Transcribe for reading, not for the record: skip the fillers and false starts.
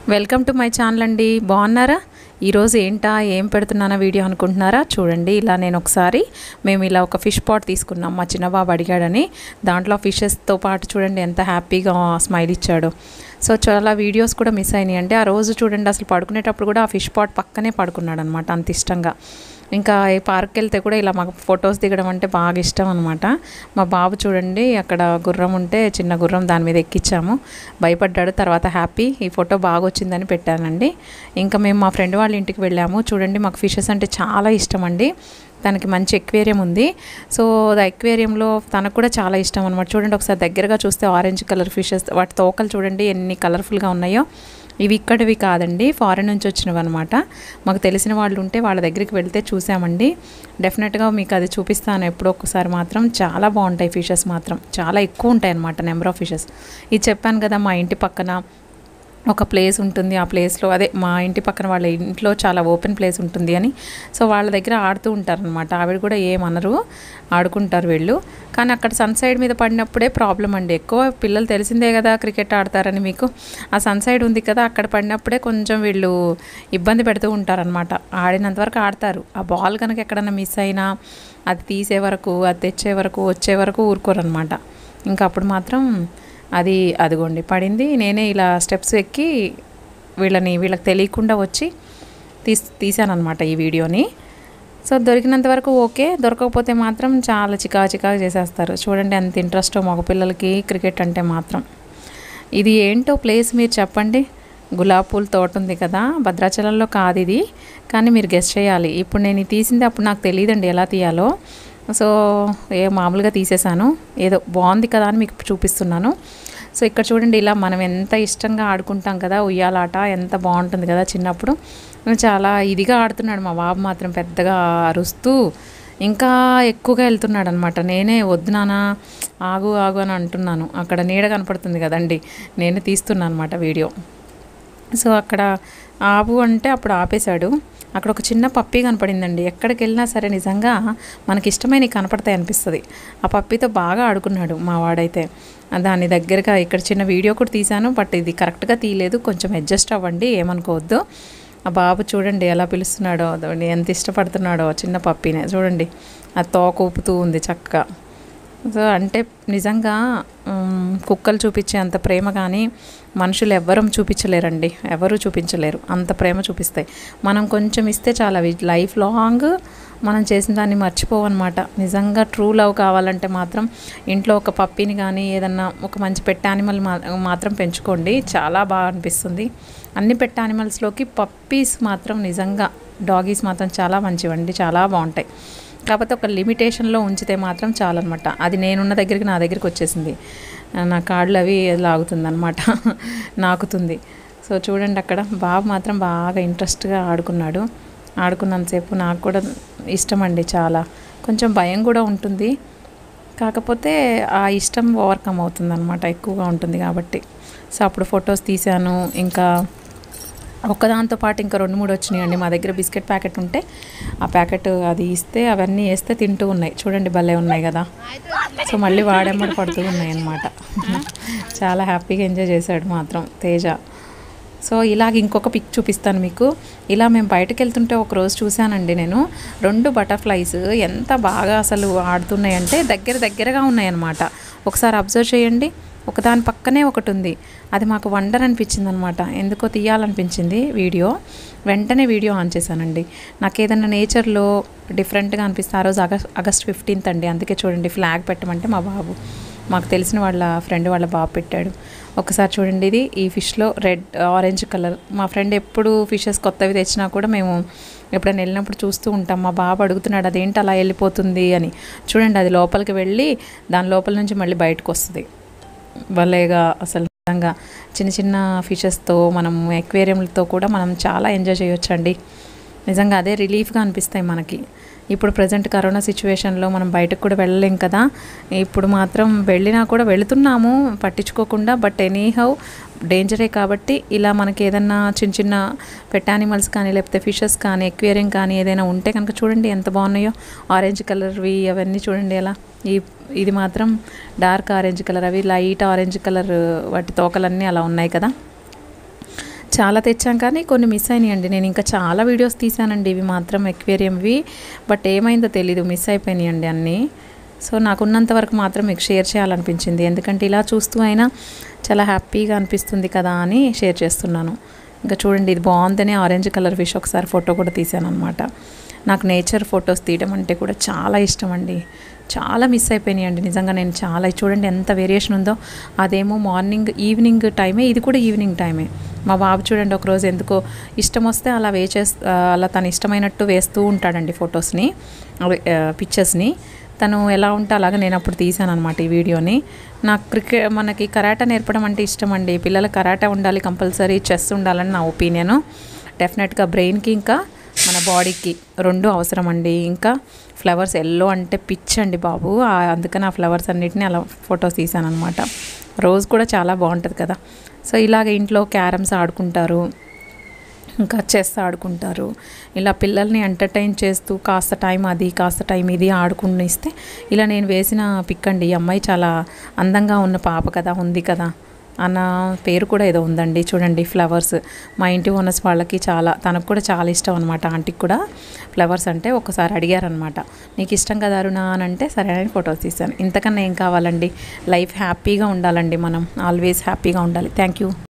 Welcome to my channel అండి. బాగున్నారా? ఈరోజు ఏం పెడుతున్నానో వీడియో అనుకుంటున్నారా? చూడండి, ఇలా నేను ఒకసారి మేము ఇలా ఒక ఫిష్ పాట్ తీసుకున్నాం. మా చిన్నబాబు అడిగాడని దాంట్లో ఫిషెస్తో పాటు చూడండి ఎంత హ్యాపీగా స్మైల్ ఇచ్చాడు. సో చాలా వీడియోస్ కూడా మిస్ అయినాయి అండి. ఆ రోజు చూడండి అసలు పడుకునేటప్పుడు కూడా ఆ ఫిష్ పాట్ పక్కనే పడుకున్నాడు అనమాట, అంత ఇష్టంగా. ఇంకా ఈ పార్క్కి వెళ్తే కూడా ఇలా మాకు ఫొటోస్ దిగడం అంటే బాగా ఇష్టం అనమాట. మా బాబు చూడండి అక్కడ గుర్రం ఉంటే చిన్న గుర్రం దాని మీద ఎక్కించాము, భయపడ్డాడు. తర్వాత హ్యాపీ, ఈ ఫోటో బాగా వచ్చిందని పెట్టానండి. ఇంకా మేము మా ఫ్రెండ్ వాళ్ళ ఇంటికి వెళ్ళాము. చూడండి మాకు ఫిషెస్ అంటే చాలా ఇష్టం అండి. తనకి మంచి ఎక్వేరియం ఉంది. సో ఆ ఎక్వేరియంలో తనకు కూడా చాలా ఇష్టం అనమాట. చూడండి ఒకసారి దగ్గరగా చూస్తే ఆరెంజ్ కలర్ ఫిషెస్, వాటి తోకలు చూడండి ఎన్ని కలర్ఫుల్గా ఉన్నాయో. ఇవి ఇక్కడివి కాదండి, ఫారెన్ నుంచి వచ్చినవి అనమాట. మాకు తెలిసిన వాళ్ళు ఉంటే వాళ్ళ దగ్గరికి వెళ్తే చూసామండి. డెఫినెట్గా మీకు అది చూపిస్తాను ఎప్పుడో ఒకసారి. మాత్రం చాలా బాగుంటాయి ఫిషెస్, మాత్రం చాలా ఎక్కువ ఉంటాయి అన్నమాట నెంబర్ ఆఫ్ ఫిషెస్. ఇది చెప్పాను కదా, మా ఇంటి పక్కన ఒక ప్లేస్ ఉంటుంది. ఆ ప్లేస్లో అదే మా ఇంటి పక్కన వాళ్ళ ఇంట్లో చాలా ఓపెన్ ప్లేస్ ఉంటుంది అని, సో వాళ్ళ దగ్గర ఆడుతూ ఉంటారనమాట. ఆవిడ కూడా ఏమనరు, ఆడుకుంటారు వీళ్ళు. కానీ అక్కడ సన్సైడ్ మీద పడినప్పుడే ప్రాబ్లం అండి. ఎక్కువ పిల్లలు తెలిసిందే కదా క్రికెట్ ఆడతారని మీకు. ఆ సన్సైడ్ ఉంది కదా, అక్కడ పడినప్పుడే కొంచెం వీళ్ళు ఇబ్బంది పెడుతూ ఉంటారనమాట. ఆడినంతవరకు ఆడతారు. ఆ బాల్ కనుక ఎక్కడన్నా మిస్ అయినా అది తీసే వరకు, అది తెచ్చే వరకు, వచ్చే వరకు ఊరుకోరనమాట. ఇంకా అప్పుడు మాత్రం అదిగోండి పడింది. నేనే ఇలా స్టెప్స్ ఎక్కి వీళ్ళకి తెలియకుండా వచ్చి తీసానమాట ఈ వీడియోని. సో దొరికినంత వరకు ఓకే, దొరకకపోతే మాత్రం చాలా చికాకు చేసేస్తారు. చూడండి ఎంత ఇంట్రెస్టో మగపిల్లలకి క్రికెట్ అంటే మాత్రం. ఇది ఏంటో ప్లేస్ మీరు చెప్పండి. గులాబీ పూల తోట ఉంది కదా, భద్రాచలంలో కాదు ఇది, కానీ మీరు గెస్ట్ చేయాలి. ఇప్పుడు నేను తీసింది అప్పుడు నాకు తెలియదండి ఎలా తీయాలో. సో మామూలుగా తీసేసాను, ఏదో బాగుంది కదా అని మీకు చూపిస్తున్నాను. సో ఇక్కడ చూడండి, ఇలా మనం ఎంత ఇష్టంగా ఆడుకుంటాం కదా ఉయ్యాలాట, ఎంత బాగుంటుంది కదా. చిన్నప్పుడు చాలా ఇదిగా ఆడుతున్నాడు మా బాబు మాత్రం, పెద్దగా అరుస్తూ ఇంకా ఎక్కువగా వెళ్తున్నాడు అనమాట. నేనే వద్దు నాన్న ఆగు అని అంటున్నాను. అక్కడ నీడ కనపడుతుంది కదండి, నేనే తీస్తున్నాను అనమాట వీడియో. సో అక్కడ ఆపు అంటే అప్పుడు ఆపేశాడు. అక్కడ ఒక చిన్న పప్పీ కనపడిందండి. ఎక్కడికి వెళ్ళినా సరే నిజంగా మనకి ఇష్టమైన కనపడతాయి అనిపిస్తుంది. ఆ పప్పీతో బాగా ఆడుకున్నాడు మా వాడైతే. దాని దగ్గరగా ఇక్కడ చిన్న వీడియో కూడా తీశాను, బట్ ఇది కరెక్ట్గా తీయలేదు, కొంచెం అడ్జస్ట్ అవ్వండి, ఏమనుకోవద్దు. ఆ బాబు చూడండి ఎలా పిలుస్తున్నాడో, ఎంత ఇష్టపడుతున్నాడో చిన్న పప్పీనే. చూడండి ఆ తోక ఊపుతూ ఉంది చక్కగా. సో అంటే నిజంగా కుక్కలు చూపించే అంత ప్రేమ కానీ మనుషులు ఎవ్వరూ చూపించలేరండి, ఎవరు చూపించలేరు, అంత ప్రేమ చూపిస్తాయి. మనం కొంచెం ఇస్తే చాలా లైఫ్ లాంగ్ మనం చేసిన దాన్ని మర్చిపోవన్నమాట. నిజంగా ట్రూ లవ్ కావాలంటే మాత్రం ఇంట్లో ఒక పప్పీని కానీ ఏదన్నా ఒక మంచి పెట్ యానిమల్ మాత్రం పెంచుకోండి, చాలా బాగా అనిపిస్తుంది. అన్ని పెట్ యానిమల్స్లోకి పప్పీస్ మాత్రం నిజంగా, డాగీస్ మాత్రం చాలా మంచివండి, చాలా బాగుంటాయి. కాకపోతే ఒక లిమిటేషన్లో ఉంచితే మాత్రం చాలన్నమాట. అది నేనున్న దగ్గరికి నా దగ్గరికి వచ్చేసింది, నా కాళ్ళు అవి లాగుతుంది అనమాట, నాకుతుంది. సో చూడండి అక్కడ బాబు మాత్రం బాగా ఇంట్రెస్ట్గా ఆడుకున్నాడు. ఆడుకున్నంతసేపు నాకు కూడా ఇష్టం అండి చాలా. కొంచెం భయం కూడా ఉంటుంది, కాకపోతే ఆ ఇష్టం ఓవర్కమ్ అవుతుంది అనమాట, ఎక్కువగా ఉంటుంది కాబట్టి. సో అప్పుడు ఫొటోస్ తీశాను. ఇంకా ఒక్కదాంతో పాటు ఇంకా 2-3 వచ్చినాయండి. మా దగ్గర బిస్కెట్ ప్యాకెట్ ఉంటే ఆ ప్యాకెట్ అది ఇస్తే అవన్నీ వేస్తే తింటూ ఉన్నాయి. చూడండి భలే ఉన్నాయి కదా. సో మళ్ళీ వాడెమ్మడి పడుతూ ఉన్నాయి అన్నమాట. చాలా హ్యాపీగా ఎంజాయ్ చేశాడు మాత్రం తేజ. సో ఇలాగ ఇంకొక పిక్ చూపిస్తాను మీకు. ఇలా మేము బయటకు వెళ్తుంటే ఒకరోజు చూశానండి నేను, 2 బటర్ఫ్లైస్ ఎంత బాగా అసలు ఆడుతున్నాయంటే దగ్గరగా ఉన్నాయన్నమాట. ఒకసారి అబ్జర్వ్ చేయండి, ఒకదాని పక్కనే ఒకటి ఉంది. అది మాకు వండర్ అనిపించింది అనమాట, ఎందుకో తీయాలనిపించింది వీడియో. వెంటనే వీడియో ఆన్ చేశానండి. నాకు ఏదైనా నేచర్లో డిఫరెంట్గా అనిపిస్తే, ఆ రోజు ఆగస్ట్ 15th అండి, అందుకే చూడండి ఫ్లాగ్ పెట్టమంటే మా బాబు, మాకు తెలిసిన వాళ్ళ ఫ్రెండ్ వాళ్ళ బాబు పెట్టాడు. ఒకసారి చూడండి, ఇది ఈ ఫిష్లో రెడ్ ఆరెంజ్ కలర్. మా ఫ్రెండ్ ఎప్పుడు ఫిషెస్ కొత్తవి తెచ్చినా కూడా మేము ఎప్పుడైనా వెళ్ళినప్పుడు చూస్తూ ఉంటాం. మా బాబు అడుగుతున్నాడు అదేంటి అలా వెళ్ళిపోతుంది అని. చూడండి అది లోపలికి వెళ్ళి దాని లోపల నుంచి మళ్ళీ బయటకు వస్తుంది. భలేగా అసలు నిజంగా చిన్న ఫిషెస్తో మనం ఎక్వేరియంలతో కూడా మనం చాలా ఎంజాయ్ చేయొచ్చండి. నిజంగా అదే రిలీఫ్గా అనిపిస్తాయి మనకి. ఇప్పుడు ప్రజెంట్ కరోనా సిచ్యువేషన్లో మనం బయటకు కూడా వెళ్ళలేం కదా. ఇప్పుడు మాత్రం వెళ్ళినా కూడా వెళుతున్నాము పట్టించుకోకుండా, బట్ ఎనీహౌ డేంజరే కాబట్టి ఇలా మనకి ఏదన్నా చిన్న పెట్ యానిమల్స్ కానీ లేకపోతే ఫిషెస్ కానీ ఎక్వేరియం కానీ ఏదైనా ఉంటే కనుక చూడండి ఎంత బాగున్నాయో. ఆరెంజ్ కలర్వి అవన్నీ చూడండి ఎలా. ఇది మాత్రం డార్క్ ఆరెంజ్ కలర్, అవి లైట్ ఆరెంజ్ కలర్, వాటి తోకలన్నీ అలా ఉన్నాయి కదా. చాలా తెచ్చాం కానీ కొన్ని మిస్ అయినాయండి. నేను ఇంకా చాలా వీడియోస్ తీసానండి, ఇవి మాత్రం ఎక్వేరియంవి. బట్ ఏమైందో తెలీదు, మిస్ అయిపోయినాయండి అన్నీ. సో నాకున్నంత వరకు మాత్రం మీకు షేర్ చేయాలనిపించింది, ఎందుకంటే ఇలా చూస్తూ అయినా చాలా హ్యాపీగా అనిపిస్తుంది కదా అని షేర్ చేస్తున్నాను. ఇంకా చూడండి, ఇది బాగుందనే ఆరెంజ్ కలర్ ఫిష్ ఒకసారి ఫోటో కూడా తీసాను అనమాట. నాకు నేచర్ ఫొటోస్ తీయడం అంటే కూడా చాలా ఇష్టం అండి. చాలా మిస్ అయిపోయినాయండి నిజంగా. నేను చాలా చూడండి ఎంత వేరియేషన్ ఉందో. అదేమో మార్నింగ్ ఈవినింగ్ టైమే, ఇది కూడా ఈవినింగ్ టైమే. మా బాబు చూడండి ఒకరోజు ఎందుకో ఇష్టం వస్తే అలా అలా తను ఇష్టమైనట్టు వేస్తూ ఉంటాడండి ఫొటోస్ని, పిక్చర్స్ని. తను ఎలా ఉంటే అలాగా నేను అప్పుడు తీసాను అనమాట ఈ వీడియోని. నాకు మనకి కరాటే నేర్పడం అంటే ఇష్టం అండి. పిల్లలకు కరాటే ఉండాలి కంపల్సరీ, చెస్ ఉండాలని నా ఒపీనియను. డెఫినెట్గా బ్రెయిన్కి ఇంకా మన బాడీకి రెండు అవసరం అండి. ఇంకా ఫ్లవర్స్ ఎల్లో అంటే పిచ్ అండి బాబు, అందుకని ఆ ఫ్లవర్స్ అన్నిటిని అలా ఫొటోస్ తీసాను అనమాట. రోజ్ కూడా చాలా బాగుంటుంది కదా. సో ఇలాగ ఇంట్లో క్యారమ్స్ ఆడుకుంటారు, ఇంకా చెస్ ఆడుకుంటారు. ఇలా పిల్లల్ని ఎంటర్టైన్ చేస్తూ కాస్త టైం అది కాస్త టైం ఇది ఆడుకునిస్తే ఇలా నేను వేసిన పిక్ అండి. ఈ అమ్మాయి చాలా అందంగా ఉన్న పాప కదా, ఉంది కదా అన్న పేరు కూడా ఏదో ఉందండి. చూడండి ఫ్లవర్స్, మా ఇంటి ఓనర్స్ వాళ్ళకి తనకు కూడా చాలా ఇష్టం అనమాట. ఆంటీకి కూడా ఫ్లవర్స్ అంటే ఒకసారి అడిగారనమాట, నీకు ఇష్టం కదా అరుణ అని అంటే సరే అని ఫొటోస్ తీశాను. ఇంతకన్నా ఏం కావాలండి, లైఫ్ హ్యాపీగా ఉండాలండి, మనం ఆల్వేస్ హ్యాపీగా ఉండాలి. Thank you.